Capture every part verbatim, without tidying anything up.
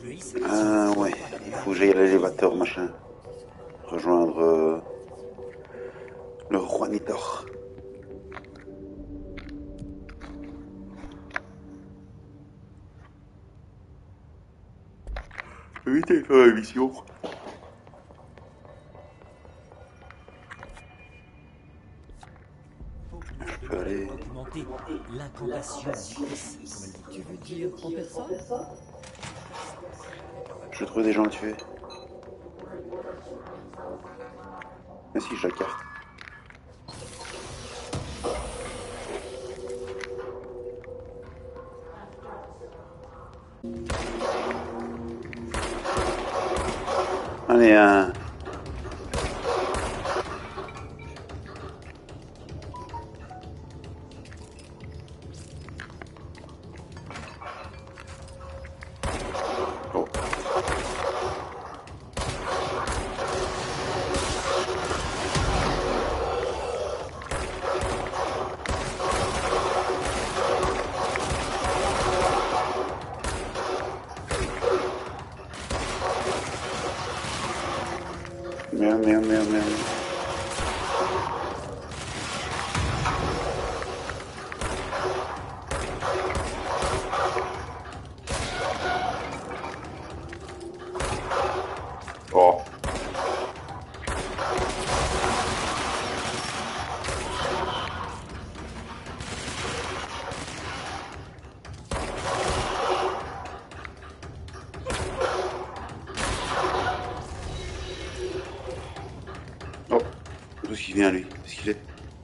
Ah ouais, il faut que j'aille à l'élévateur, machin. Rejoindre euh, le Juanitor. Vite, il fait la mission. Je peux aller... Documenter l'incantation en vitesse, comme elle dit. Tu veux dire en personne? Je vais trouver des gens à tuer. Mais si, j'ai la carte. Allez, un... Oh. Merde, merde, merde, merde. Oh. Oh. D'où est-ce qu'il vient, lui? Qu'est-ce qu'il est?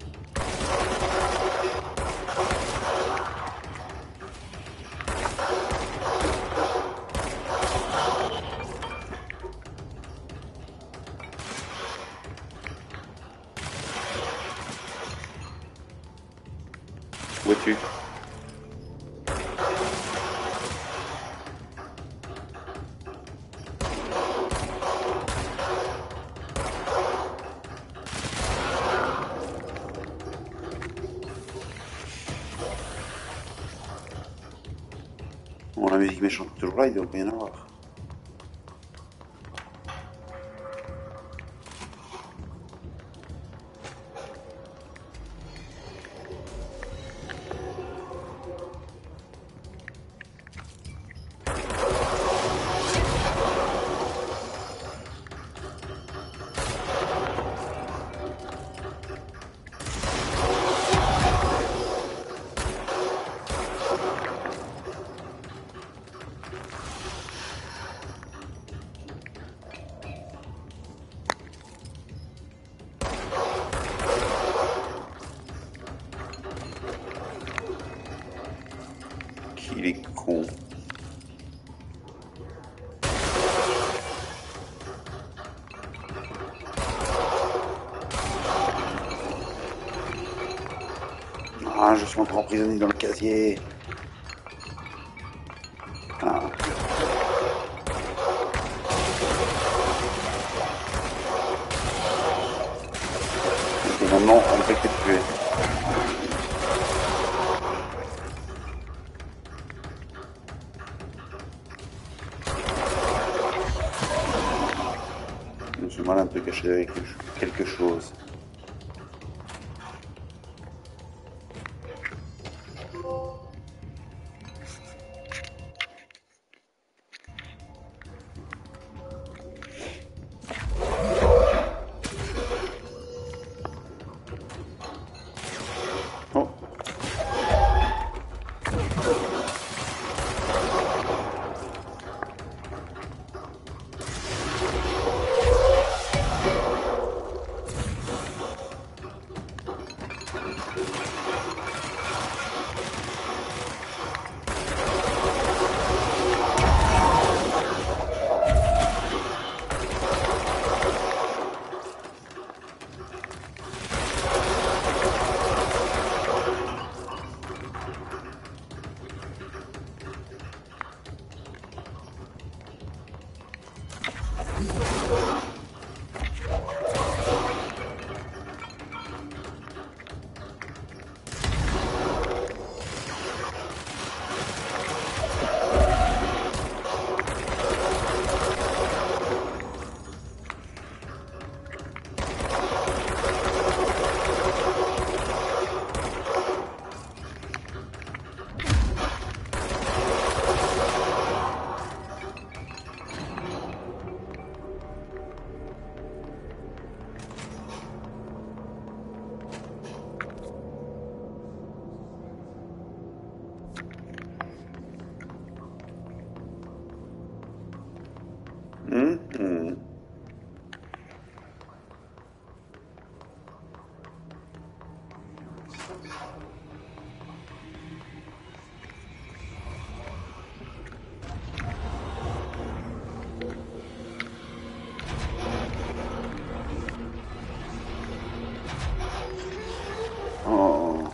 Où es-tu? Bon, la musique méchante est toujours là, il doit bien y en avoir. Qu'il est con. Ah, je suis encore emprisonné dans le casier. Ah. Et maintenant, on ne fait que te tuer. Je me suis mal un peu caché avec quelque chose. Oh. Mhm. Oh.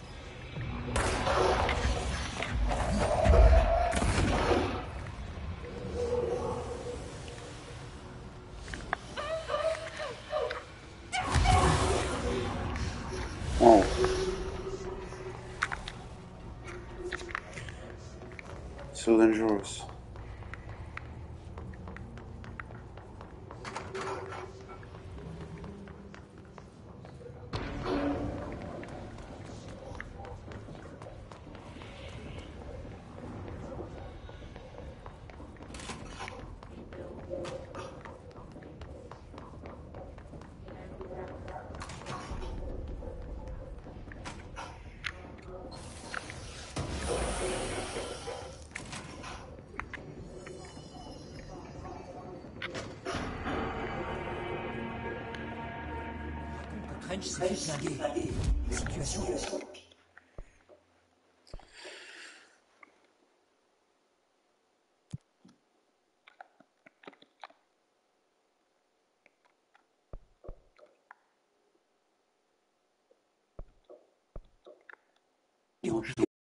Oh. So dangerous. Trench s'est fait flinguer. Situation.